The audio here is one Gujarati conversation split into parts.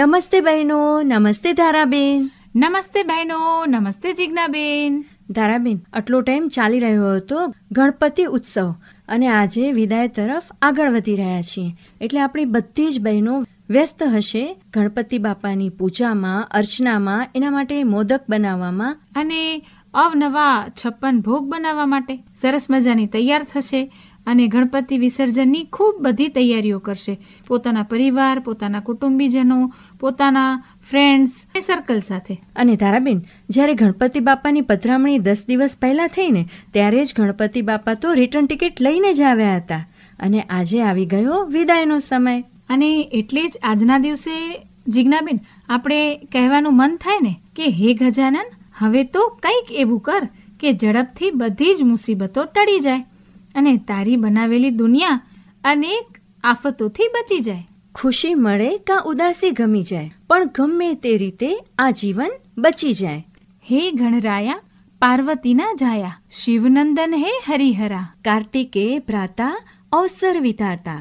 નમસ્તે બહેનો, નમસ્તે ધારાબેન. નમસ્તે બહેનો, નમસ્તે જિજ્ઞાબેન. ધારાબેન, આટલો ટાઈમ ચાલી રહ્યો હતો ગણપતિ ઉત્સવ અને આજે વિદાય તરફ આગળ વધી રહ્યા છીએ, એટલે આપણી બધી જ બહેનો વ્યસ્ત હશે ગણપતિ બાપાની પૂજામાં, અર્ચનામાં, એના માટે મોદક બનાવવામાં અને અવનવા 56 ભોગ બનાવવા માટે સરસ મજાની તૈયાર થશે અને ગણપતિ વિસર્જનની ખૂબ બધી તૈયારીઓ કરશે. પોતાના પરિવાર, પોતાના કુટુંબીજનો, પોતાના ફ્રેન્ડ્સ અને સર્કલ સાથે. અને ધારાબેન, જ્યારે ગણપતિ બાપાની પધરામણી 10 દિવસ પહેલા થઈ ને, ત્યારે જ ગણપતિ બાપા તો રિટર્ન ટિકિટ લઈને જ આવ્યા હતા અને આજે આવી ગયો વિદાયનો સમય. અને એટલે જ આજના દિવસે જિજ્ઞાબેન આપણે કહેવાનું મન થાય ને કે હે ગજાનન, હવે તો કંઈક એવું કર કે ઝડપથી બધી જ મુસીબતો ટળી જાય અને તારી બનાવેલી દુનિયા અનેક આફતોથી બચી જાય. ખુશી મળે કાં ઉદાસી ગમી જાય, પણ ગમે તે રીતે આ જીવન બચી જાય. હે ગણરાયા પાર્વતીના જાયા, શિવનંદન હે હરિહરા, કાર્તિકે ભ્રાતા અવસર વિધાતા,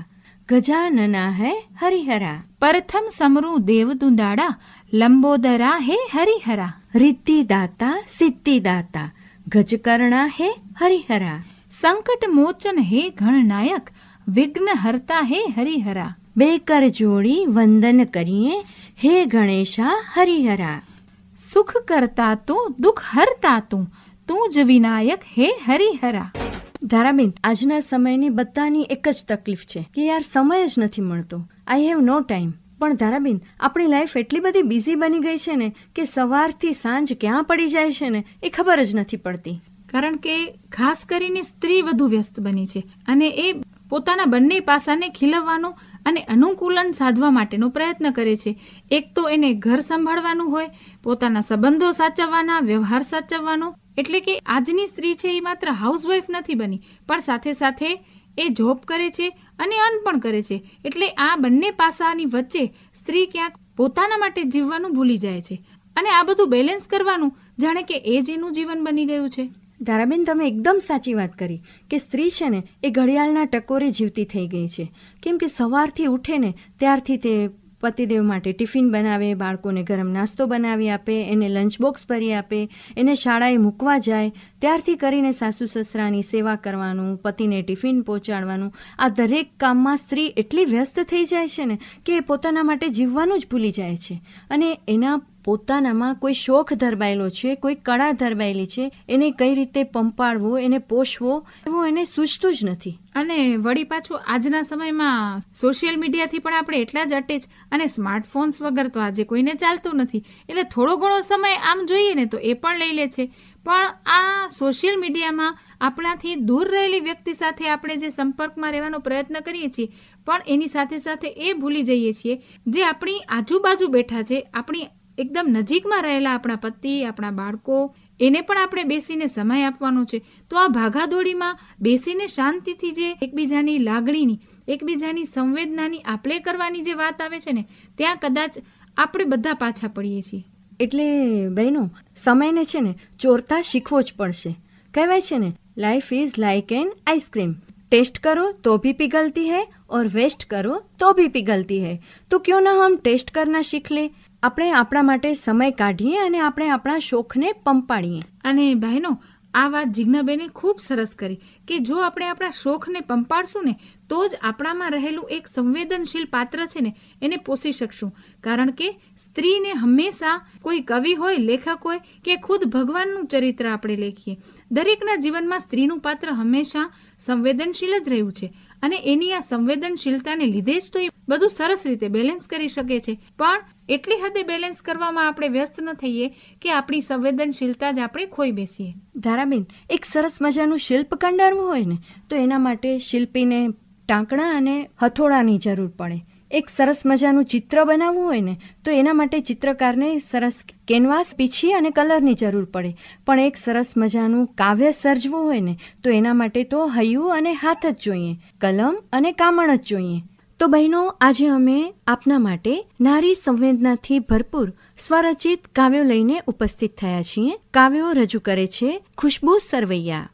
ગજાનના હે હરિહરા, પ્રથમ સમરૂ દેવદુંદાડા, લંબોદરા હે હરિહરા, રિદ્ધિદાતા સિદ્ધિદાતા, ગજકર્ણા હે હરિહરા, સંકટ મોચન હે ગણનાયક, વિઘ્ન હરતા હે હરિહરા, બે કર જોડી વંદન કરીએ હે ગણેશા હરિહરા, સુખ કરતા તું, દુઃખ હરતા તું, તું જ વિનાયક હે હરિહરા. ધારાબેન, આજના સમયની બધાની એક જ તકલીફ છે કે યાર સમય જ નથી મળતો. I have no time. પણ ધારાબેન, આપણી લાઈફ એટલી બધી બિઝી બની ગઈ છે ને કે સવારથી સાંજ ક્યાં પડી જાય છે ને એ ખબર જ નથી પડતી. કારણ કે ખાસ કરીને સ્ત્રી વધુ વ્યસ્ત બની છે અને એ પોતાના બંને પાસાને ખીલવવાનો અને અનુકૂલન સાધવા માટેનો પ્રયત્ન કરે છે. એક તો એને ઘર સંભાળવાનું હોય, પોતાના સંબંધો સાચવવાના, વ્યવહાર સાચવવાનો. એટલે કે આજની સ્ત્રી છે એ માત્ર હાઉસવાઈફ નથી બની, પણ સાથે સાથે એ જોબ કરે છે અને અર્ન પણ કરે છે. એટલે આ બંને પાસાની વચ્ચે સ્ત્રી ક્યાંક પોતાના માટે જીવવાનું ભૂલી જાય છે અને આ બધું બેલેન્સ કરવાનું જાણે કે એ જ એનું જીવન બની ગયું છે. ધારાબેન, તમે એકદમ સાચી વાત કરી કે સ્ત્રી છે ને એ ઘડિયાળના ટકોરે જીવતી થઈ ગઈ છે. કેમ કે સવારથી ઉઠે ને ત્યારથી તે પતિદેવ માટે ટિફિન બનાવે, બાળકોને ગરમ નાસ્તો બનાવી આપે, એને લંચ બોક્સ ભરી આપે, એને શાળાએ મૂકવા જાય, ત્યારથી કરીને સાસુ સસરાની સેવા કરવાનું, પતિને ટિફિન પહોંચાડવાનું, આ દરેક કામમાં સ્ત્રી એટલી વ્યસ્ત થઈ જાય છે ને કે એ પોતાના માટે જીવવાનું જ ભૂલી જાય છે અને એના પોતાનામાં કોઈ શોખ ધરબાયેલો છે, કોઈ કળા ધરબાયેલી છે, એને કઈ રીતે પંપાળવો, એને પોષવો એવું એને સૂઝતું જ નથી. અને વળી પાછું આજના સમયમાં સોશિયલ મીડિયાથી પણ આપણે એટલા જ અટેચ અને સ્માર્ટફોન્સ વગર તો આજે કોઈને ચાલતું નથી. એટલે થોડો ઘણો સમય આમ જોઈએ ને તો એ પણ લઈ લે છે. પણ આ સોશિયલ મીડિયામાં આપણાથી દૂર રહેલી વ્યક્તિ સાથે આપણે જે સંપર્કમાં રહેવાનો પ્રયત્ન કરીએ છીએ, પણ એની સાથે સાથે એ ભૂલી જઈએ છીએ જે આપણી આજુબાજુ બેઠા છે, આપણી એકદમ નજીકમાં રહેલા આપણા પતિ, આપણા બાળકો, એને પણ આપણે બેસીને સમય આપવાનો છે. તો આ ભાગાદોડીમાં બેસીને શાંતિથી જે એકબીજાની લાગણીની, એકબીજાની સંવેદનાની આપલે કરવાની જે વાત આવે છે ને, ત્યાં કદાચ આપણે બધા પાછા પડીએ છીએ. એટલે બહેનો, સમયને છે ને ચોરતા શીખવો જ પડશે. કહેવાય છે ને, life is like an ice cream, taste કરો તો भी पिघलती है और वेस्ट करो तो भी पिघलती है. तो क्यों ना हम टेस्ट करना सीख ले. આપણે આપણા માટે સમય કાઢીએ અને આપણે આપણા શોખને પંપાડીએ. અને બહેનો, આ વાત જિજ્ઞાબેને ખૂબ સરસ કરી કે જો આપણે આપણા શોખને પંપાડશું ને તો જ આપણામાં રહેલું એક સંવેદનશીલ પાત્ર છે ને એને પોષી શકશું. કારણ કે સ્ત્રીને હંમેશા કોઈ કવિ હોય, લેખક હોય કે ખુદ ભગવાનનું ચરિત્ર આપણે લેખીએ, દરેકના જીવનમાં સ્ત્રીનું પાત્ર હંમેશા સંવેદનશીલ જ રહ્યું છે અને એની આ સંવેદનશીલતાને લીધે જ તો એ બધું સરસ રીતે બેલેન્સ કરી શકે છે. પણ એટલી હદે બેલેન્સ કરવામાં આપણે વ્યસ્ત ન થઈએ કે આપણી સંવેદનશીલતા જ આપણે ખોઈ બેસીએ. ધારાબેન, એક સરસ મજાનું શિલ્પ કંડારવું હોય ને તો એના માટે શિલ્પીને ટાંકણા અને હથોડાની જરૂર પડે. એક સરસ મજાનું ચિત્ર બનાવવું હોય ને તો એના માટે ચિત્રકારને સરસ કેનવાસ, પીછી અને કલરની જરૂર પડે. પણ એક સરસ મજાનું કાવ્ય સર્જવું હોય ને તો એના માટે તો હૈયું અને હાથ જ જોઈએ, કલમ અને કામણ જ જોઈએ. તો બહેનો, આજે અમે આપના માટે નારી સંવેદનાથી ભરપૂર સ્વરચિત કાવ્યો લઈને ઉપસ્થિત થયા છીએ. કાવ્યો રજૂ કરે છે ખુશ્બુ સરવૈયા.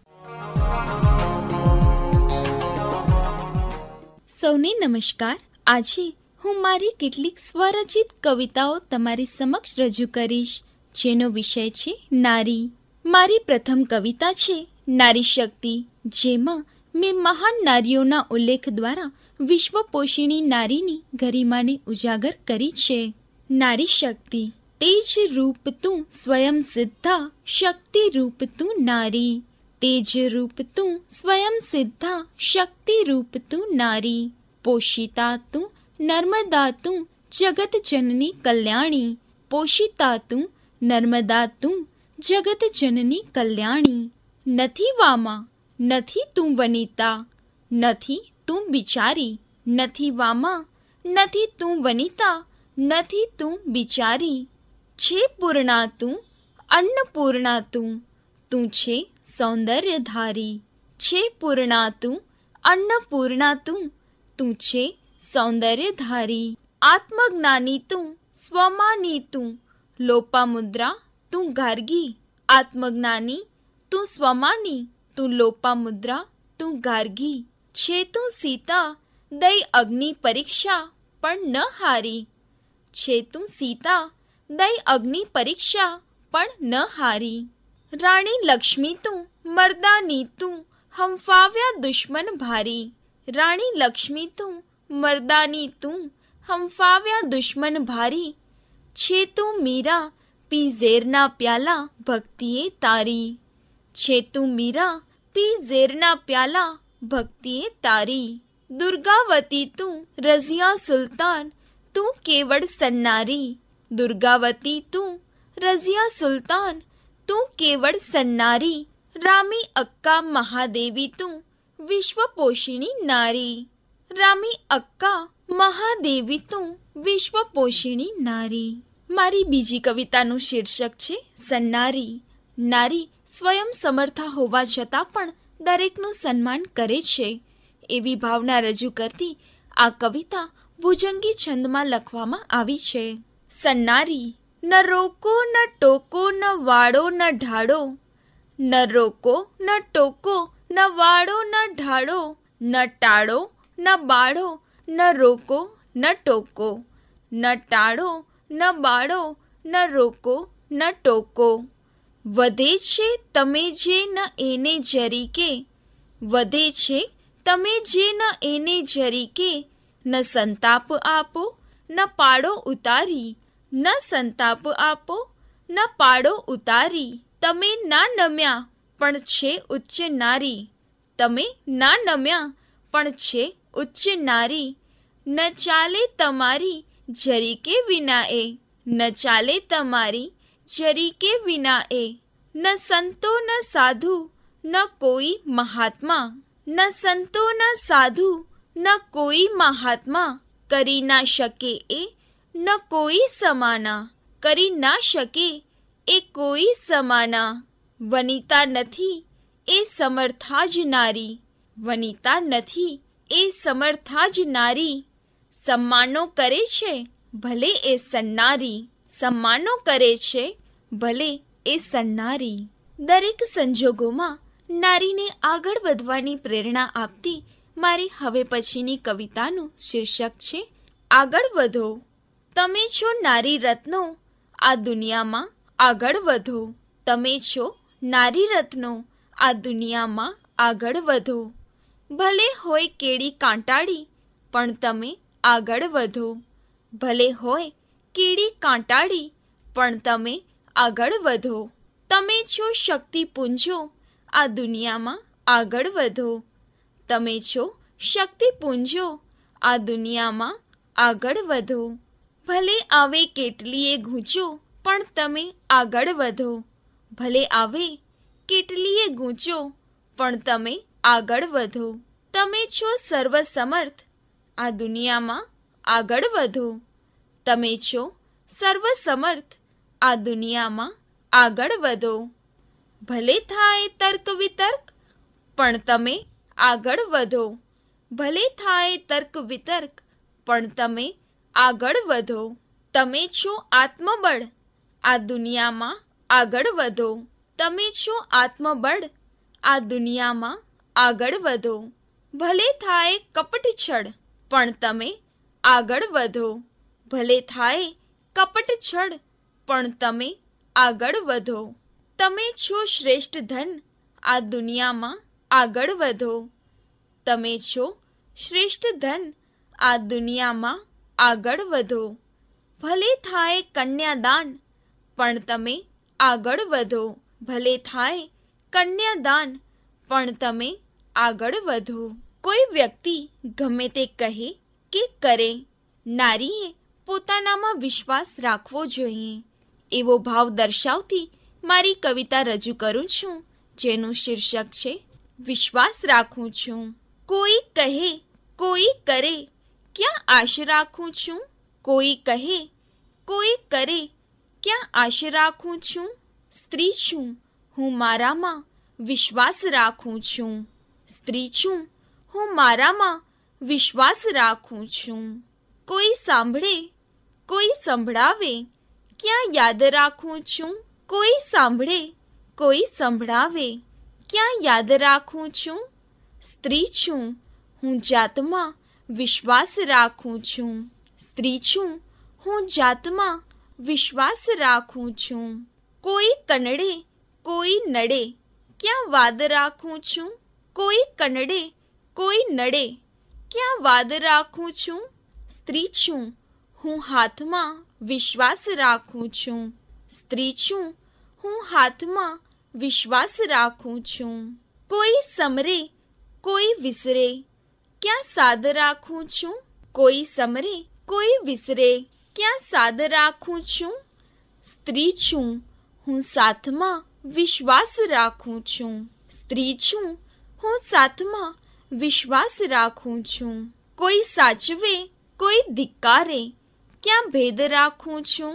સૌને નમસ્કાર. આજે હું મારી કેટલીક સ્વરચિત કવિતાઓ તમારી સમક્ષ રજૂ કરીશ, જેનો વિષય છે નારી. મારી પ્રથમ કવિતા છે નારી શક્તિ, જેમાં મેં મહાન નારીઓના ઉલ્લેખ દ્વારા વિશ્વપોષિણી નારીની ગરિમાને ઉજાગર કરી છે. નારી શક્તિ. તેજ રૂપ તું સ્વયં સિદ્ધા, શક્તિ રૂપ તું નારી. તેજ રૂપ તું સ્વયં સિદ્ધા, શક્તિ રૂપ તું નારી. પોષિતા તું નર્મદા તું જગત જનની કલ્યાણી. પોષિતા તું નર્મદા તું જગત જનની કલ્યાણી. નથી વામા, નથી તું વનિતા, નથી તું બિચારી. નથી વામા, નથી તું વનિતા, નથી તું બિચારી. છે પૂર્ણા તું, અન્નપૂર્ણા તું, તું છે સૌંદર્યધારી. છે પૂર્ણા તું, અન્નપૂર્ણા તું, તું છે સૌંદર્યધારી. આત્મજ્ઞાની તું, સ્વમાની તું, લોપામુદ્રા તું ગાર્ગી. આત્મજ્ઞાની તું સ્વમાની, તું લોપામુદ્રા તું ગાર્ગી. છે તું સીતા, દઈ અગ્નિ પરીક્ષા પણ ન હારી. છે તું સીતા, દઈ અગ્નિ પરીક્ષા પણ ન હારી. રાણી લક્ષ્મી તું, મર્દાની તું, હંફાવ્યા દુશ્મન ભારી. રાણી લક્ષ્મી તું, મર્દાની તું, હંફાવ્યા દુશ્મન ભારી. છે તું મીરા, પી ઝેરના પ્યાલા ભક્તિએ તારી. છે તું મીરા, પી ઝેરના પ્યાલા ભક્તિએ તારી. દુર્ગાવતી તું, રઝિયા સુલતાન, તું કેવળ સન્નારી. દુર્ગાવતી તું, રઝિયા સુલતાન, તું કેવળ સન્નારી. રામી અક્કા મહાદેવી તું, વિશ્વપોષિણી નારી. રામી અક્કા મહાદેવી તું, વિશ્વપોષિણી નારી. મારી બીજી કવિતાનું શીર્ષક છે સન્નારી. નારી સ્વયં સમર્થા હોવા છતાં પણ દરેકનું સન્માન કરે છે, એવી ભાવના રજૂ કરતી આ કવિતા ભુજંગી છંદમાં લખવામાં આવી છે. સન્નારી. ન રોકો ન ટોકો ન વાળો ન ઢાળો. ન રોકો ન ટોકો ન વાળો ન ઢાળો. ન ટાળો ન બાળો. ન રોકો ન ટોકો. ન ટાળો ન બાળો. ન રોકો ન ટોકો. વધે છે તમે જે ન એને જરીકે. વધે છે તમે જે ન એને જરીકે. ન સંતાપ આપો ન પાડો ઉતારી. ન સંતાપ આપો ન પાડો ઉતારી. તમે ના નમ્યા પણ છે ઉચ્ચ નારી. તમે ના નમ્યા પણ છે ઉચ્ચ નારી. ન ચાલે તમારી જરીકે વિનાએ. ન ચાલે તમારી જરીકે વિનાએ. ન સંતો ન સાધુ ન કોઈ મહાત્મા. ન સંતો ન સાધુ ન કોઈ મહાત્મા. કરી ના શકે એ ન કોઈ સમાના. કરી ના શકે એ કોઈ સમાના. વનિતા નથી એ સમર્થા જ નારી. વનિતા નથી એ સમર્થા જ નારી. સમ્માનો કરે છે ભલે એ સન્નારી. સમ્માનો કરે છે ભલે એ સન્નારી. દરેક સંજોગોમાં નારીને આગળ વધવાની પ્રેરણા આપતી મારી હવે પછીની કવિતાનું શીર્ષક છે આગળ વધો. તમે છો નારી રત્નો, આ દુનિયામાં આગળ વધો. તમે છો નારી રત્નો, આ દુનિયામાં આગળ વધો. ભલે હોય કેડી કાંટાળી પણ તમે આગળ વધો. ભલે હોય કેડી કાંટાળી પણ તમે આગળ વધો. તમે છો શક્તિપુંજો, આ દુનિયામાં આગળ વધો. તમે છો શક્તિપુંજો, આ દુનિયામાં આગળ વધો. ભલે આવે કેટલીએ ગૂંચો પણ તમે આગળ વધો. ભલે આવે કેટલીએ ગૂંચો પણ તમે આગળ વધો. તમે છો સર્વસમર્થ, આ દુનિયામાં આગળ વધો. તમે છો સર્વસમર્થ, આ દુનિયામાં આગળ વધો. ભલે થાય તર્ક વિતર્ક પણ તમે આગળ વધો. ભલે થાય તર્ક વિતર્ક પણ તમે આગળ વધો. તમે છો આત્મબળ, આ દુનિયામાં આગળ વધો. તમે છો આત્મબળ, આ દુનિયામાં આગળ વધો. ભલે થાય કપટ છળ પણ તમે આગળ વધો. ભલે થાય કપટ છળ, પણ તમે આગળ વધો. તમે છો શ્રેષ્ઠ ધન આ દુનિયામાં, આગળ વધો. તમે છો શ્રેષ્ઠ ધન આ દુનિયામાં, આગળ વધો. ભલે થાય કન્યાદાન, પણ તમે આગળ વધો. ભલે થાય કન્યાદાન, પણ તમે આગળ વધો. કોઈ વ્યક્તિ ગમે તે કહે કે કરે, નારીએ પોતાનામાં વિશ્વાસ રાખવો જોઈએ. એવો ભાવ દર્શાવતી મારી કવિતા રજૂ કરું છું, જેનું શીર્ષક છે વિશ્વાસ રાખું છું. કોઈ કહે કોઈ કરે, ક્યાં આશ રાખું છું. કોઈ કહે કોઈ કરે, ક્યાં આશ રાખું છું. સ્ત્રી છું હું, મારામાં વિશ્વાસ રાખું છું. સ્ત્રી છું હું, મારામાં વિશ્વાસ રાખું છું. કોઈ સાંભળે કોઈ સંભળાવે, ક્યાં યાદ રાખું છું. કોઈ સાંભળે કોઈ સંભળાવે, ક્યાં યાદ રાખું છું. સ્ત્રી છું હું, જાતમાં વિશ્વાસ રાખું છું. સ્ત્રી છું હું, જાતમાં વિશ્વાસ રાખું છું. કોઈ કનડે કોઈ નડે, ક્યાં વાદ રાખું છું. કોઈ કનડે કોઈ નડે, ક્યાં વાદ રાખું છું. સ્ત્રી છું હું, હાથમાં વિશ્વાસ રાખું છું. સ્ત્રી છું હું, હાથમાં વિશ્વાસ રાખું છું. કોઈ સમરે કોઈ વિસરે, ક્યાં સાદ રાખું છું. કોઈ સમરે કોઈ વિસરે, ક્યાં સાદ રાખું છું. સ્ત્રી છું હું, સાથમાં વિશ્વાસ રાખું છું. સ્ત્રી છું હું, સાથમાં વિશ્વાસ રાખું છું. કોઈ સાચવે કોઈ ધિક્કારે, ક્યાં ભેદ રાખું છું.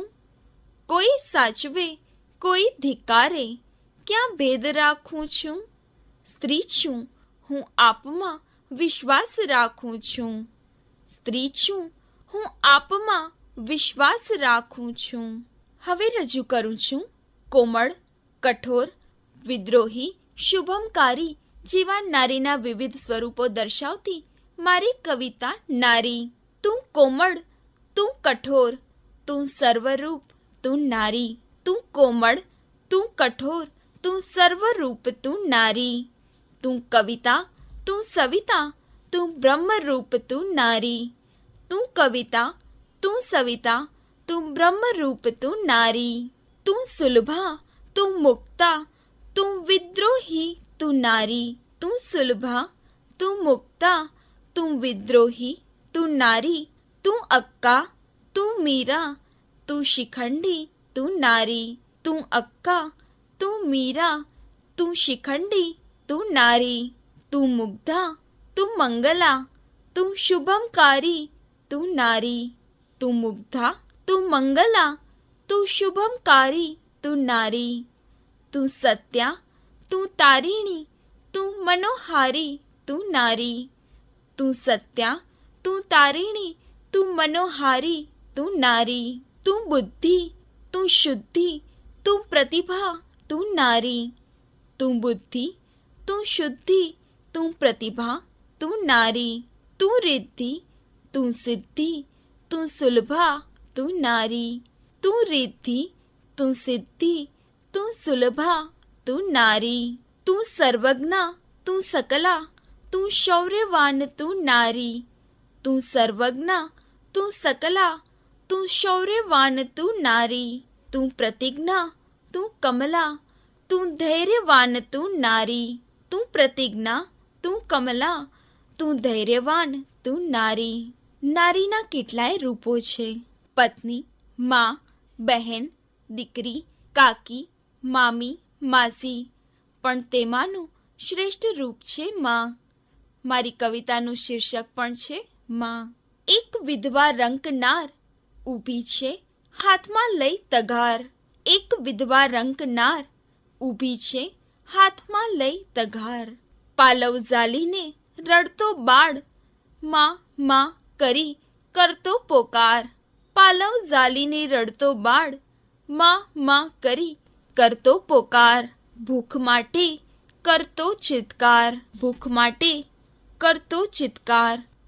કોઈ સાચવે કોઈ ધિક્કારે, ક્યાં ભેદ રાખું છું. સ્ત્રી છું હું, આપમાં વિશ્વાસ રાખું છું. સ્ત્રી છું હું, આપમાં વિશ્વાસ રાખું છું. હવે રજૂ કરું છું કોમળ, કઠોર, વિદ્રોહી, શુભમકારી જેવા નારીના વિવિધ સ્વરૂપો દર્શાવતી મારી કવિતા નારી. તું કોમળ, તું કઠોર, તું સર્વરૂપ, તું નારી. તું કોમળ, તું કઠોર, તું સર્વરૂપ, તું નારી. તું કવિતા, તું સવિતા, તું બ્રહ્મરૂપ, તું નારી. તું કવિતા, તું સવિતા, તું બ્રહ્મરૂપ, તું નારી. તું સુલભા, તું મુક્તા, તું વિદ્રોહી, તું નારી. તું સુલભા, તું મુક્તા, તું વિદ્રોહી, તું નારી. તું અક્કા, તું મીરા, તું શિખંડી, તું નારી. તું અક્કા, તું મીરા, તું શિખંડી, તું નારી. તું મુગ્ધા, તું મંગલા, તું શુભમકારી, તું નારી. તું મુગ્ધા, તું મંગલા, તું શુભમકારી, તું નારી. તું સત્યા, તું તારીણી, તું મનોહારી, તું નારી. તું સત્યા, તું તારીણી, તું મનોહારી, તું નારી. તું બુદ્ધિ, તું શુદ્ધિ, તું પ્રતિભા, તું નારી. તું બુદ્ધિ, તું શુદ્ધિ, તું પ્રતિભા, તું નારી. તું રિદ્ધિ, તું સિદ્ધિ, તું સુલભા, તું નારી. તું રિદ્ધિ, તું સિદ્ધિ, તું સુલભા, તું નારી. તું સર્વજ્ઞા, તું સકલા, તું શૌર્યવાન, તું નારી. તું સર્વજ્ઞા, તું સકલા, તું શૌર્યવાન, તું નારી. તું પ્રતિજ્ઞા, તું કમલા, તું ધૈર્યવાન, તું નારી. તું પ્રતિજ્ઞા, તું કમલા, તું ધૈર્યવાન, તું નારી. નારીના કેટલાય રૂપો છે. પત્ની, મા, બહેન, દીકરી, કાકી, મામી, માસી, પણ તેમાંનું શ્રેષ્ઠ રૂપ છે મા. મારી કવિતાનું શીર્ષક પણ છે મા. એક વિધવા રંકનાર ઊભી છે હાથમાં લઈ તગાર. એક વિધવા રંકનાર ઊભી છે હાથમાં લઈ તગાર. પાલવ ઝાલીને રડતો બાળ, માં માં કરી કરતો પોકાર. પાલવ ઝાલીને રડતો બાળ, માં માં કરી કરતો પોકાર. ભૂખ માટે કરતો ચિત્કાર. ભૂખ માટે કરતો ચિત્કાર.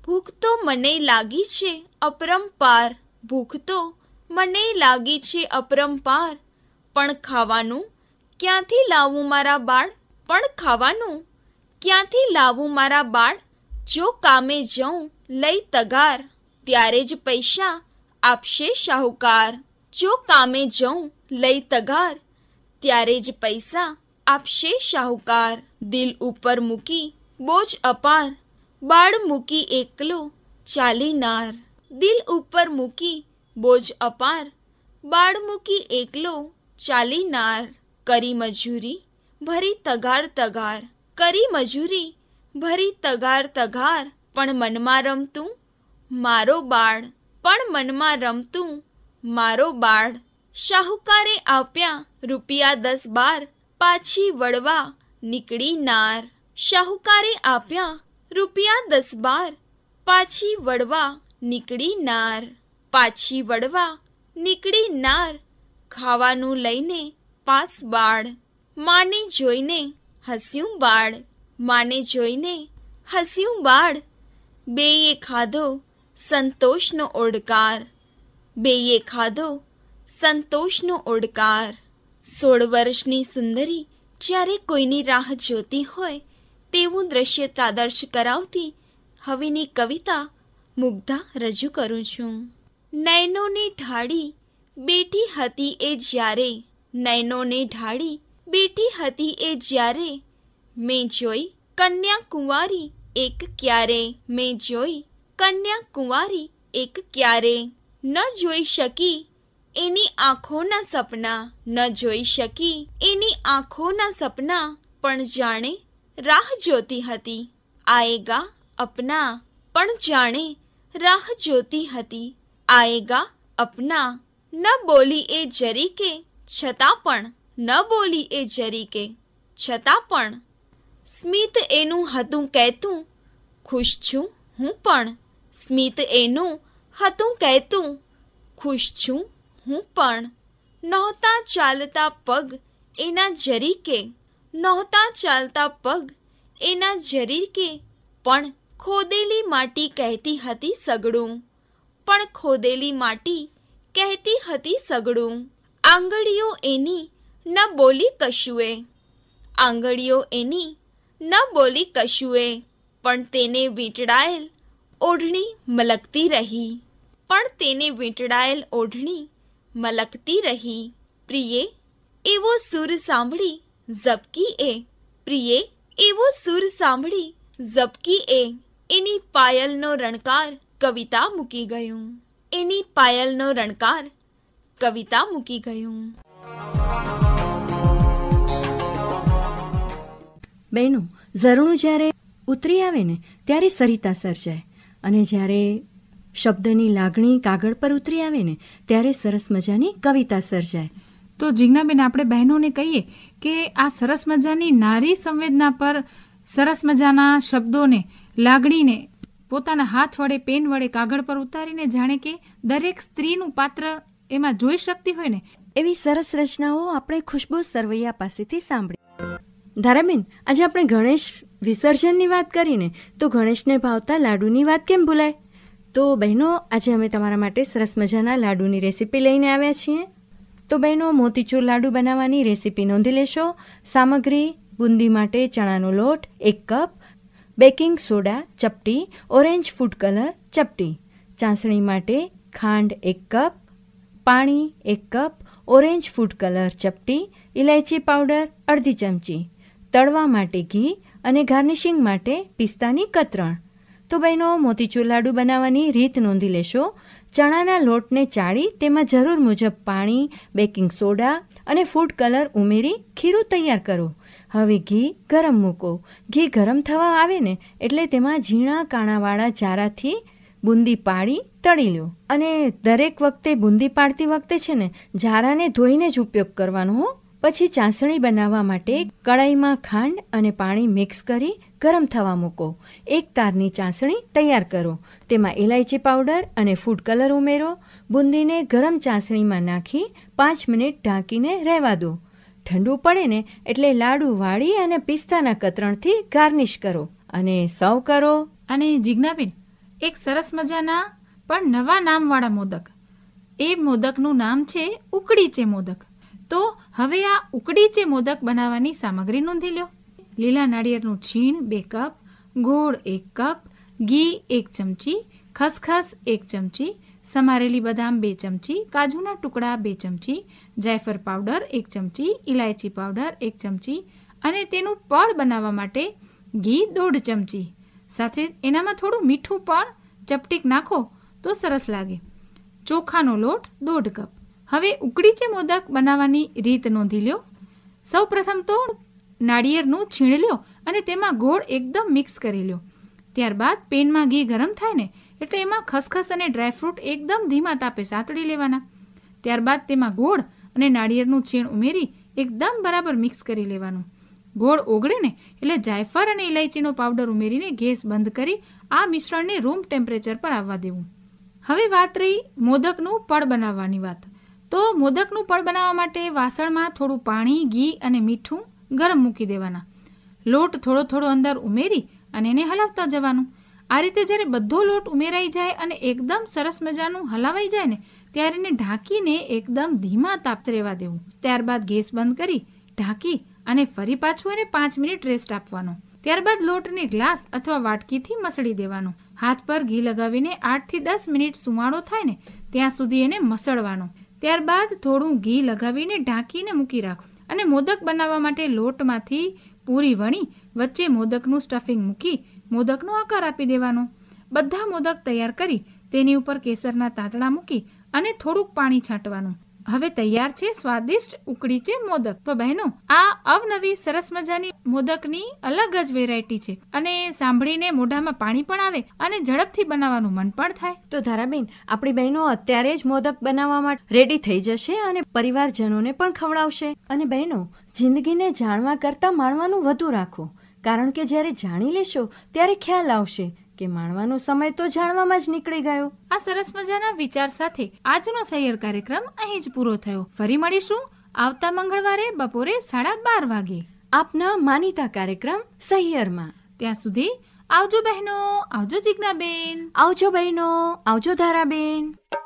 ભૂખ તો મને લાગી છે અપરંપાર, ભૂખ તો મને લાગી છે અપરંપાર, પણ ખાવાનું ક્યાંથી લાવું મારા બાળ, પણ ખાવાનું ક્યાંથી લાવું મારા બાળ, જો કામે જઉં લઈ તગાર, ત્યારે જ પૈસા આપશે શાહુકાર, જો કામે જઉં લઈ તગાર, ત્યારે જ પૈસા આપશે શાહુકાર. દિલ ઉપર મૂકી બોજ અપાર, બાળ મૂકી એકલો ચાલીનાર, દિલ ઉપર મૂકી બોજ અપાર, બાળ મૂકી એકલો ચાલીનાર, કરી મજૂરી ભરી તગાર તગાર, કરી મજૂરી ભરી તગાર તગાર, પણ મનમાં રમતું મારો બાળ, પણ મનમાં રમતું મારો બાળ. શાહુકારે આપ્યા રૂપિયા 10-12, પાછી વળવા નીકળી નાર, શાહુકારે આપ્યા રૂપિયા 10-12, પાછી વળવા નીકળી નાર, પાછી વળવા નીકળી નાર, ખાવાનું લઈને પાસ બાળ, માને જોઈને હસ્યું બાળ, માને જોઈને હસ્યું બાળ, બેયે ખાધો સંતોષનો ઓડકાર, બેયે ખાધો સંતોષનો ઓડકાર. 16 વર્ષની સુંદરી જ્યારે કોઈની રાહ જોતી હોય તેવું દ્રશ્ય તાદર્શ કરાવતી હવેની કવિતા મુગ્ધા રજૂ કરું છું. નયનોને ઢાળી બેઠી હતી એ જ્યારે, નયનોને ઢાળી બેઠી હતી એ જ્યારે, મેં જોઈ કન્યાકુંવારી એક ક્યારે, મેં જોઈ કન્યાકુંવારી એક ક્યારે, ન જોઈ શકી એની આંખોના સપના, ન જોઈ શકી એની આંખોના સપના, પણ જાણે રાહ જોતી હતી આએગા અપના, પણ જાણે રાહ જોતી હતી આએગા અપના. ન બોલી એ જરીકે છતાં પણ, ન બોલી એ જરીકે છતાં પણ, સ્મિત એનું હતું કહેતું ખુશ છું હું પણ, સ્મિત એનું હતું કહેતું ખુશ છું હું પણ. નહોતા ચાલતા પગ એના જરીકે, નહોતા ચાલતા પગ એના જરીકે, પણ ખોદેલી માટી કહેતી હતી સગડું, પણ ખોદેલી માટી કહેતી હતી સગડું. આંગળીઓ એની ન બોલી કશુએ, આંગળીઓ એની ન બોલી કશુએ, પણ તેને વીંટળાયેલ ઓઢણી મલકતી રહી, પણ તેને વીંટળાયેલ ઓઢણી મલકતી રહી. પ્રિયે એવો સૂર સાંભળી ઝબકી એ, પ્રિયે એવો સૂર સાંભળી ઝબકી એ, એની પાયલનો રણકાર કવિતા મૂકી ગયું, એની પાયલનો રણકાર કવિતા મૂકી ગયું. બહેનો, ઝરણું જ્યારે ઉતરી આવે ને ત્યારે સરિતા સર્જાય, અને જ્યારે શબ્દની લાગણી કાગળ પર ઉતરી આવે ને ત્યારે સરસ મજાની કવિતા સર્જાય. તો જીજ્ઞાબેન, આપણે બહેનોને કહીએ કે આ સરસ મજાની નારી સંવેદના પર સરસ મજાના શબ્દોને, લાગણીને પોતાના હાથ વડે, પેન વડે કાગળ પર ઉતારીને જાણે કે દરેક સ્ત્રીનું પાત્ર એમાં જોઈ શકતી હોય ને એવી સરસ રચનાઓ આપણે ખુશ્બુ સરવૈયા પાસેથી સાંભળી. ધારાબેન, આજે આપણે ગણેશ વિસર્જનની વાત કરીને તો ગણેશને ભાવતા લાડુની વાત કેમ ભૂલાય? તો બહેનો, આજે અમે તમારા માટે સરસ મજાના લાડુની રેસીપી લઈને આવ્યા છીએ. તો બહેનો, મોતીચૂર લાડુ બનાવવાની રેસીપી નોંધી લેશો. સામગ્રી: બુંદી માટે ચણાનો લોટ 1 કપ, બેકિંગ સોડા ચપટી, ઓરેન્જ ફૂડ કલર ચપટી, ચાસણી માટે ખાંડ 1 કપ, પાણી 1 કપ, ઓરેન્જ ફૂડ કલર ચપટી, ઇલાયચી પાવડર અડધી ચમચી, તળવા માટે ઘી અને ગાર્નિશિંગ માટે પિસ્તાની કતરણ. તો બહેનો, મોતીચૂર લાડુ બનાવવાની રીત નોંધી લેશો. ચણાના લોટને ચાળી તેમાં જરૂર મુજબ પાણી, બેકિંગ સોડા અને ફૂડ કલર ઉમેરી ખીરું તૈયાર કરો. હવે ઘી ગરમ મૂકો. ઘી ગરમ થવા આવે ને એટલે તેમાં ઝીણા કાણાવાળા ચારાથી બુંદી પાડી તળી લો. અને દરેક વખતે બુંદી પાડતી વખતે છે ને ઝારાને ધોઈને જ ઉપયોગ કરવાનો હો. પછી ચાસણી બનાવવા માટે કડાઈમાં ખાંડ અને પાણી મિક્સ કરી ગરમ થવા મૂકો. 1 તારની ચાસણી તૈયાર કરો. તેમાં ઇલાયચી પાવડર અને ફૂડ કલર ઉમેરો. બુંદીને ગરમ ચાસણીમાં નાખી 5 મિનિટ ઢાંકીને રહેવા દો. ઠંડુ પડે ને એટલે લાડુ વાળી અને પિસ્તાના કતરણથી ગાર્નિશ કરો અને સર્વ કરો. અને જીજ્ઞાબેન, એક સરસ મજાના પણ નવા નામવાળા મોદક. એ મોદકનું નામ છે ઉકડીચે મોદક. તો હવે આ ઉકડીચે મોદક બનાવવાની સામગ્રી નોંધી લો. લીલા નાળિયેરનું છીણ 2 કપ, ગોળ 1 કપ, ઘી 1 ચમચી, ખસખસ 1 ચમચી, સમારેલી બદામ 2 ચમચી, કાજુના ટુકડા 2 ચમચી, જાયફળ પાવડર 1 ચમચી, ઇલાયચી પાવડર 1 ચમચી અને તેનું પડ બનાવવા માટે ઘી 1/2 ચમચી. સાથે એનામાં થોડું મીઠું પણ ચપટીક નાખો તો સરસ લાગે. ચોખાનો લોટ 1/2 કપ. હવે ઉકડીચે મોદક બનાવવાની રીત નોંધી લ્યો. સૌ પ્રથમ તો નાળિયેરનું છીણ લ્યો અને તેમાં ગોળ એકદમ મિક્સ કરી લ્યો. ત્યારબાદ પેનમાં ઘી ગરમ થાય ને એટલે એમાં ખસખસ અને ડ્રાયફ્રૂટ એકદમ ધીમા તાપે સાતળી લેવાના. ત્યારબાદ તેમાં ગોળ અને નાળિયેરનું છીણ ઉમેરી એકદમ બરાબર મિક્સ કરી લેવાનું. ગોળ ઓગળે ને એટલે જાયફળ અને ઇલાયચીનો પાવડર ઉમેરીને ગેસ બંધ કરી આ મિશ્રણને રૂમ ટેમ્પરેચર પર આવવા દેવું. હવે વાત રહી મોદકનું પડ બનાવવાની વાત. તો મોદકનું પડ બનાવવા માટે વાસણમાં થોડું પાણી, ઘી અને મીઠું ગરમ મૂકી દેવાના. લોટ થોડો થોડો અંદર ઉમેરી અને એને હલાવતા જવાનું. આ રીતે જ્યારે બધો લોટ ઉમેરાઈ જાય અને એકદમ સરસ મજાનું હલાવાઈ જાય ને ત્યારે એને ઢાંકીને એકદમ ધીમા તાપ રહેવા દેવું. ત્યારબાદ ગેસ બંધ કરી ઢાંકી અને ફરી પાછું એને 5 મિનિટ રેસ્ટ આપવાનો. ત્યારબાદ લોટને ગ્લાસ અથવા વાટકીથી મસળી દેવાનો. હાથ પર ઘી લગાવીને 8 થી 10 મિનિટ સુમાળો થાય ને ત્યાં સુધી એને મસળવાનો. ત્યારબાદ થોડું ઘી લગાવીને ઢાંકીને મૂકી રાખો અને મોદક બનાવવા માટે લોટમાંથી પૂરી વણી વચ્ચે મોદકનું સ્ટફિંગ મૂકી મોદકનો આકાર આપી દેવાનો. બધા મોદક તૈયાર કરી તેની ઉપર કેસરના તાંતણા મૂકી અને થોડુંક પાણી છાંટવાનું. હવે તૈયાર છે સ્વાદિષ્ટ ઉકડીચે મોદક. તો બહેનો, આ અવનવી સરસ મજાની મોદકની અલગ જ વેરાયટી છે અને સાંભળીને મોઢામાં પાણી પણ આવે અને ઝડપથી બનાવવાનું મન પણ થાય. તો ધારાબેન, આપણી બહેનો અત્યારે જ મોદક બનાવવા માટે રેડી થઈ જશે અને પરિવારજનોને પણ ખવડાવશે. અને બહેનો, જિંદગીને જાણવા કરતાં માણવાનું વધુ રાખો, કારણ કે જ્યારે જાણી લેશો ત્યારે ખ્યાલ આવશે કે માણવાનો સમય તો જાણવામાં જ નીકળી ગયો. આ સરસ મજાના વિચાર સાથે આજનો સૈયર કાર્યક્રમ અહીં જ પૂરો થયો. ફરી મળીશું આવતા મંગળવારે બપોરે 12:30 વાગે આપના માનીતા કાર્યક્રમ સહિયરમાં. ત્યાં સુધી આવજો બહેનો, આવજો જિજ્ઞાબેન, આવજો બહેનો, આવજો ધારાબેન.